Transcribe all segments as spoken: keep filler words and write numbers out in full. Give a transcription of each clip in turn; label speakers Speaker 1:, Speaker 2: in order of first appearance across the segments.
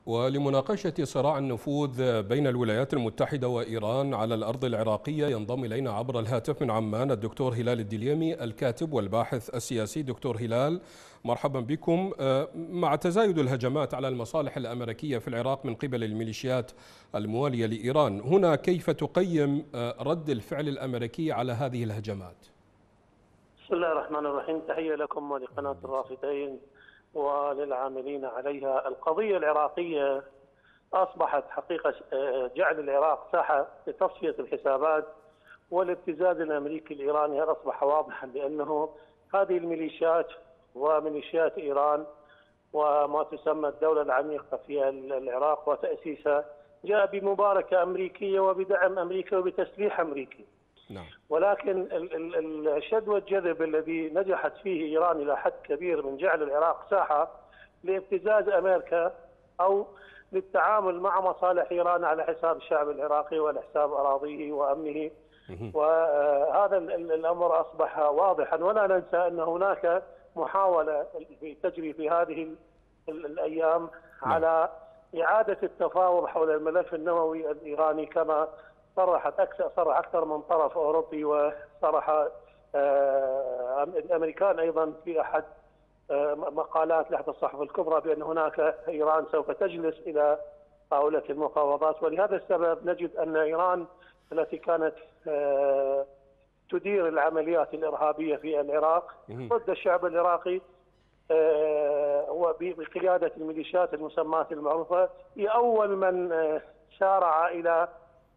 Speaker 1: ولمناقشة صراع النفوذ بين الولايات المتحدة وإيران على الأرض العراقية ينضم إلينا عبر الهاتف من عمان الدكتور هلال الدليمي الكاتب والباحث السياسي. دكتور هلال، مرحبا بكم. مع تزايد الهجمات على المصالح الأمريكية في العراق من قبل الميليشيات الموالية لإيران، هنا كيف تقيم رد الفعل الأمريكي على هذه الهجمات؟
Speaker 2: بسم الله الرحمن الرحيم، تحية لكم ولقناة الرافدين وللعاملين عليها. القضية العراقية أصبحت حقيقة جعل العراق ساحة لتصفية الحسابات والابتزاز الأمريكي الإيراني أصبح واضحا، لأنه هذه الميليشيات وميليشيات إيران وما تسمى الدولة العميقة في العراق وتأسيسها جاء بمباركة أمريكية وبدعم أمريكي وبتسليح أمريكي. نعم. ولكن الشد والجذب الذي نجحت فيه إيران إلى حد كبير من جعل العراق ساحة لابتزاز أمريكا أو للتعامل مع مصالح إيران على حساب الشعب العراقي وعلى حساب أراضيه وأمنه، وهذا الأمر أصبح واضحا. ولا ننسى أن هناك محاولة تجري في هذه الأيام على إعادة التفاوض حول الملف النووي الإيراني، كما صرحت أكثر صرح أكثر من طرف أوروبي، وصرح الأمريكان أيضا في أحد مقالات لأحد الصحف الكبرى بأن هناك إيران سوف تجلس إلى طاولة المفاوضات. ولهذا السبب نجد أن إيران التي كانت تدير العمليات الإرهابية في العراق ضد الشعب العراقي وبقيادة الميليشيات المسماة المعروفة، هي أول من سارع إلى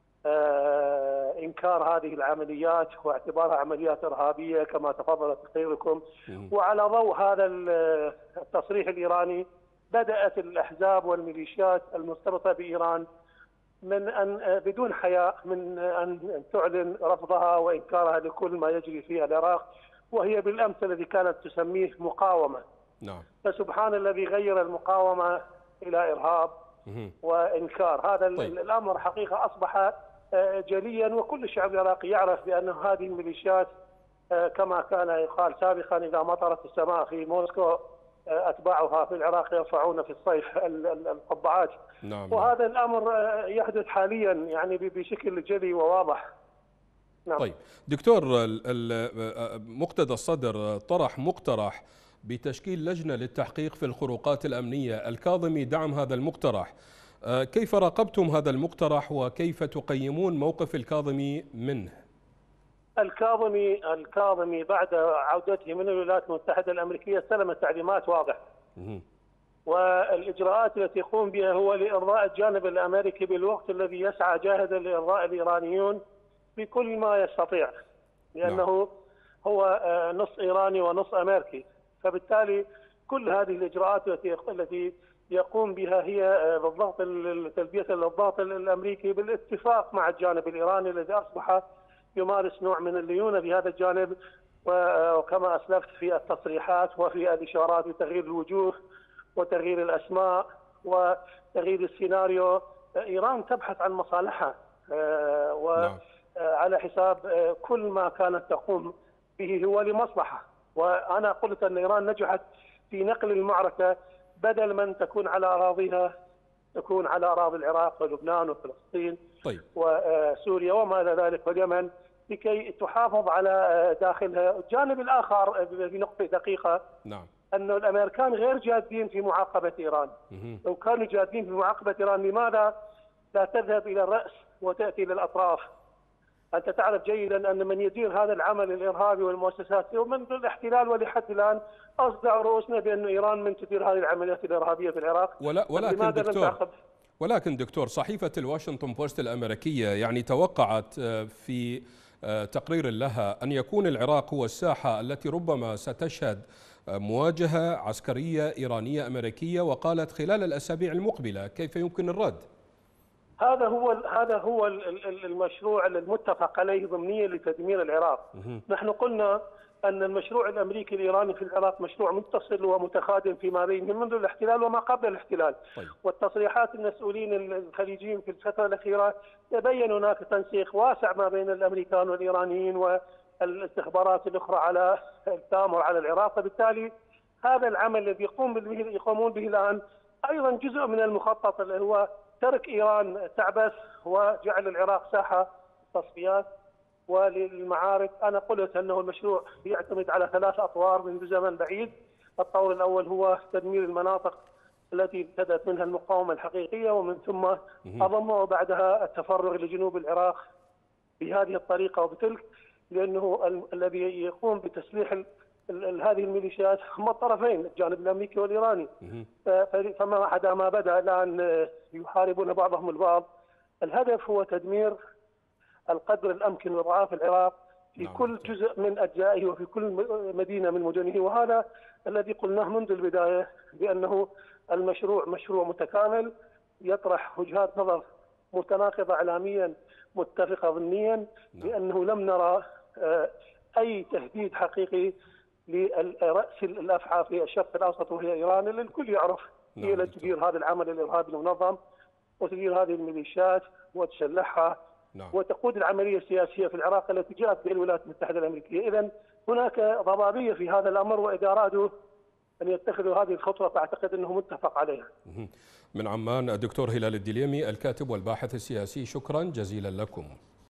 Speaker 2: إنكار هذه العمليات واعتبارها عمليات إرهابية كما تفضل تقريركم. وعلى ضوء هذا التصريح الإيراني بدأت الأحزاب والميليشيات المرتبطة بإيران من أن بدون حياء من أن تعلن رفضها وإنكارها لكل ما يجري في العراق، وهي بالأمس الذي كانت تسميه مقاومة. نعم. فسبحان الذي غير المقاومة إلى إرهاب وإنكار. هذا طيب. الأمر حقيقة أصبح جليا، وكل الشعب العراقي يعرف بأن هذه الميليشيات كما كان يقال سابقا إذا مطرت السماء في موسكو أتباعها في العراق يرفعون في الصيف القبعات. نعم. وهذا الأمر يحدث حاليا يعني بشكل جلي وواضح.
Speaker 1: نعم. طيب دكتور، مقتدى الصدر طرح مقترح بتشكيل لجنة للتحقيق في الخروقات الأمنية. الكاظمي دعم هذا المقترح، كيف راقبتم هذا المقترح وكيف تقيمون موقف الكاظمي منه؟
Speaker 2: الكاظمي الكاظمي بعد عودته من الولايات المتحدة الأمريكية استلم تعليمات واضحة، والإجراءات التي يقوم بها هو لإرضاء الجانب الأمريكي بالوقت الذي يسعى جاهدا لإرضاء الإيرانيون بكل ما يستطيع، لأنه هو نص إيراني ونص أمريكي. فبالتالي كل هذه الإجراءات التي التي يقوم بها هي بالضغط تلبية الضغط الأمريكي بالاتفاق مع الجانب الإيراني الذي أصبح يمارس نوع من الليونة بهذا الجانب، وكما أسلفت في التصريحات وفي الإشارات بتغيير الوجوه وتغيير الأسماء وتغيير السيناريو. إيران تبحث عن مصالحها وعلى حساب كل ما كانت تقوم به هو لمصلحة. وأنا قلت أن إيران نجحت في نقل المعركة، بدل من تكون على أراضيها تكون على أراضي العراق ولبنان وفلسطين طيب. وسوريا وما إلى ذلك واليمن، لكي تحافظ على داخلها. الجانب الآخر بنقطة دقيقة، نعم، أن الأمريكان غير جادين في معاقبة إيران. مه. لو كانوا جادين في معاقبة إيران لماذا لا تذهب إلى الرأس وتأتي للأطراف؟ أنت تعرف جيدا أن من يدير هذا العمل الإرهابي والمؤسسات منذ الاحتلال ولحد الآن أصدع رؤوسنا بأن إيران من تدير هذه العمليات الإرهابية في العراق.
Speaker 1: ولا ولكن دكتور ولكن دكتور صحيفة الواشنطن بوست الأمريكية يعني توقعت في تقرير لها أن يكون العراق هو الساحة التي ربما ستشهد مواجهة عسكرية إيرانية أمريكية، وقالت خلال الأسابيع المقبلة. كيف يمكن الرد؟
Speaker 2: هذا هو هذا هو المشروع المتفق عليه ضمنيا لتدمير العراق. نحن قلنا أن المشروع الأمريكي الإيراني في العراق مشروع متصل ومتخادم فيما بينهم منذ الاحتلال وما قبل الاحتلال. طيب. والتصريحات المسؤولين الخليجيين في الفترة الأخيرة تبين هناك تنسيق واسع ما بين الأمريكان والإيرانيين والاستخبارات الأخرى على التآمر على العراق. فبالتالي هذا العمل الذي يقوم به يقومون به الآن أيضا جزء من المخطط اللي هو ترك إيران تعبث وجعل العراق ساحة تصفيات وللمعارك. أنا قلت أنه المشروع يعتمد على ثلاث أطوار منذ زمن بعيد. الطور الأول هو تدمير المناطق التي ابتدت منها المقاومة الحقيقية، ومن ثم أضم بعدها التفرغ لجنوب العراق بهذه الطريقة وبتلك، لأنه ال الذي يقوم بتسليح ال ال هذه الميليشيات هم الطرفين، الجانب الأمريكي والإيراني. فما عدا ما بدأ الآن يحاربون بعضهم البعض. الهدف هو تدمير القدر الأمكن وضعاف العراق في نعم. كل جزء من أجزائه وفي كل مدينة من مدنه، وهذا الذي قلناه منذ البداية بأنه المشروع مشروع متكامل يطرح وجهات نظر متناقضة إعلاميا متفقة ضمنيا، لأنه لم نرى أي تهديد حقيقي لرأس الأفعى في الشرق الأوسط وهي إيران، اللي الكل يعرف هي التي تدير هذا العمل الإرهابي المنظم وتدير هذه الميليشيات وتسلحها نعم. وتقود العملية السياسية في العراق التي جاءت به الولايات المتحدة الأمريكية. إذن هناك ضبابية في هذا الأمر، وإذا أرادوا أن يتخذوا هذه الخطوة فأعتقد أنه متفق عليها.
Speaker 1: من عمان الدكتور هلال الدليمي الكاتب والباحث السياسي، شكرا جزيلا لكم.